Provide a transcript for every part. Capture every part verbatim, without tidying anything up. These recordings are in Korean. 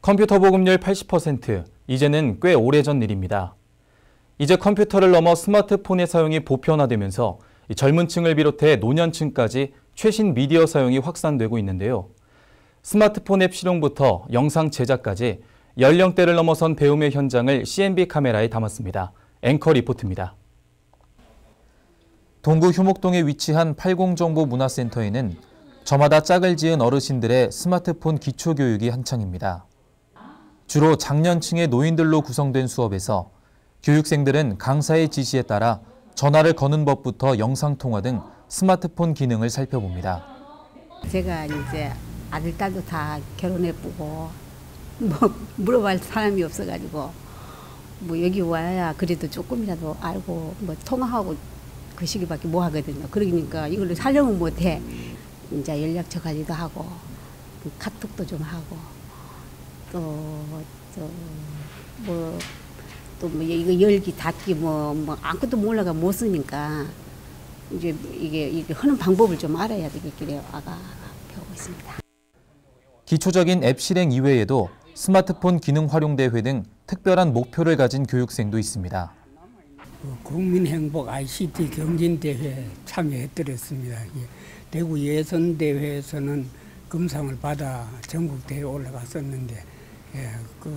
컴퓨터 보급률 팔십 퍼센트, 이제는 꽤 오래전 일입니다. 이제 컴퓨터를 넘어 스마트폰의 사용이 보편화되면서 젊은 층을 비롯해 노년층까지 최신 미디어 사용이 확산되고 있는데요. 스마트폰 앱 실용부터 영상 제작까지 연령대를 넘어선 배움의 현장을 씨엔비 카메라에 담았습니다. 앵커 리포트입니다. 동구 효목동에 위치한 팔공정보문화센터에는 저마다 짝을 지은 어르신들의 스마트폰 기초교육이 한창입니다. 주로 장년층의 노인들로 구성된 수업에서 교육생들은 강사의 지시에 따라 전화를 거는 법부터 영상통화 등 스마트폰 기능을 살펴봅니다. 제가 이제 아들, 딸도 다 결혼해보고 뭐 물어볼 사람이 없어가지고 뭐 여기 와야 그래도 조금이라도 알고 뭐 통화하고 그 시기밖에 못 하거든요. 그러니까 이걸 살려면 못해. 이제 연락처 관리도 하고 카톡도 좀 하고 또 뭐 또 뭐 이거 열기 닫기 뭐 뭐 아무것도 몰라가 못 쓰니까 이제 이게 이게 하는 방법을 좀 알아야 되겠길래 아가 배우고 있습니다. 기초적인 앱 실행 이외에도 스마트폰 기능 활용 대회 등 특별한 목표를 가진 교육생도 있습니다. 국민행복 아이씨티 경진대회에 참여해드렸습니다. 대구 예선대회에서는 금상을 받아 전국대회에 올라갔었는데 예, 그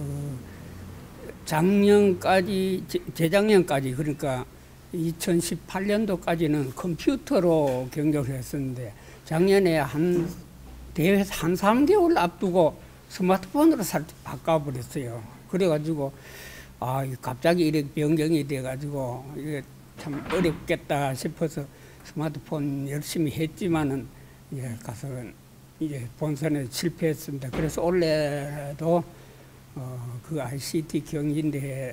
작년까지, 재작년까지 그러니까 이천십팔 년도까지는 컴퓨터로 경력을 했었는데 작년에 한 대회 한 삼 개월 앞두고 스마트폰으로 살 바꿔버렸어요. 그래가지고 아, 갑자기 이렇게 변경이 돼가지고 이게 참 어렵겠다 싶어서 스마트폰 열심히 했지만은 예, 가서 이제 본선에 실패했습니다. 그래서 올해도 어, 그 아이씨티 경진대회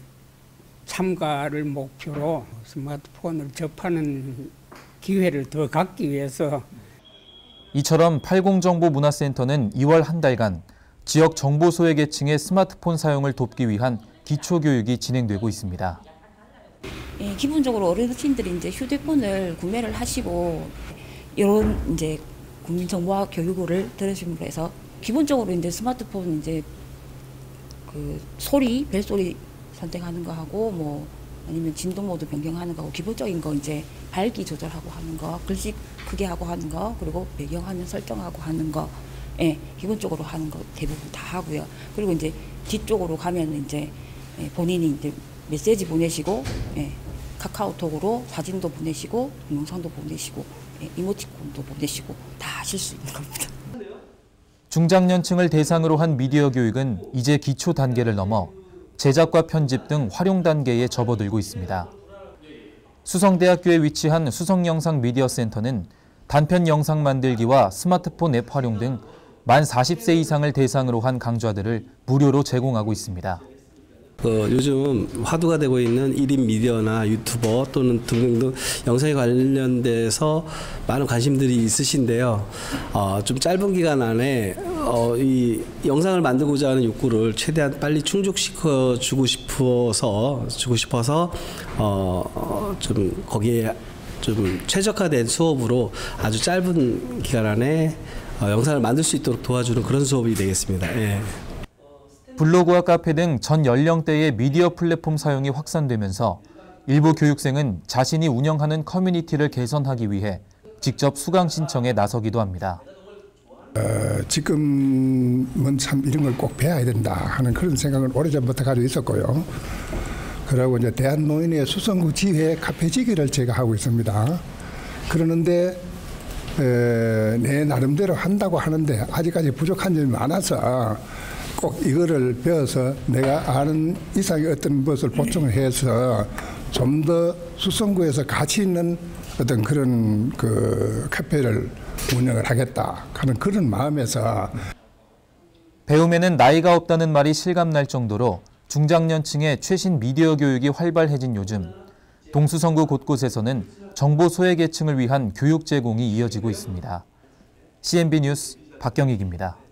참가를 목표로 스마트폰을 접하는 기회를 더 갖기 위해서 이처럼 팔공정보문화센터는 이월 한 달간 지역 정보 소외계층의 스마트폰 사용을 돕기 위한 기초교육이 진행되고 있습니다. 예, 기본적으로 어르신들이 이제 휴대폰을 구매를 하시고 이런 이제 국민정보화 교육을 들으심으로 해서 기본적으로 이제 스마트폰 이제 그 소리 벨소리 선택하는 거 하고 뭐 아니면 진동 모드 변경하는 거하고 기본적인 거 이제 밝기 조절하고 하는 거, 글씨 크게 하고 하는 거, 그리고 배경화면 설정하고 하는 거, 예, 기본적으로 하는 거 대부분 다 하고요. 그리고 이제 뒤쪽으로 가면 이제 본인이 이제 메시지 보내시고, 예, 카카오톡으로 사진도 보내시고, 영상도 보내시고, 예, 이모티콘도 보내시고 다 하실 수 있는 겁니다. 중장년층을 대상으로 한 미디어 교육은 이제 기초 단계를 넘어 제작과 편집 등 활용 단계에 접어들고 있습니다. 수성대학교에 위치한 수성영상 미디어센터는 단편 영상 만들기와 스마트폰 앱 활용 등 만 사십 세 이상을 대상으로 한 강좌들을 무료로 제공하고 있습니다. 어, 요즘 화두가 되고 있는 일 인 미디어나 유튜버 또는 등등등 영상에 관련돼서 많은 관심들이 있으신데요. 어, 좀 짧은 기간 안에 어, 이 영상을 만들고자 하는 욕구를 최대한 빨리 충족시켜 주고 싶어서 주고 싶어서 어, 어, 좀 거기에 좀 최적화된 수업으로 아주 짧은 기간 안에 어, 영상을 만들 수 있도록 도와주는 그런 수업이 되겠습니다. 예. 블로그와 카페 등 전 연령대의 미디어 플랫폼 사용이 확산되면서 일부 교육생은 자신이 운영하는 커뮤니티를 개선하기 위해 직접 수강 신청에 나서기도 합니다. 어, 지금은 참 이런 걸 꼭 배워야 된다 하는 그런 생각을 오래전부터 가지고 있었고요. 그리고 이제 대한노인의 수성구 지회 카페지기를 제가 하고 있습니다. 그러는데 에, 내 나름대로 한다고 하는데 아직까지 부족한 점이 많아서 꼭 이거를 배워서 내가 아는 이상의 어떤 것을 보충을 해서 좀 더 수성구에서 가치 있는 어떤 그런 그 카페를 운영을 하겠다 하는 그런 마음에서 배움에는 나이가 없다는 말이 실감날 정도로 중장년층의 최신 미디어 교육이 활발해진 요즘 동수성구 곳곳에서는 정보 소외계층을 위한 교육 제공이 이어지고 있습니다. 씨엔비 뉴스 박경익입니다.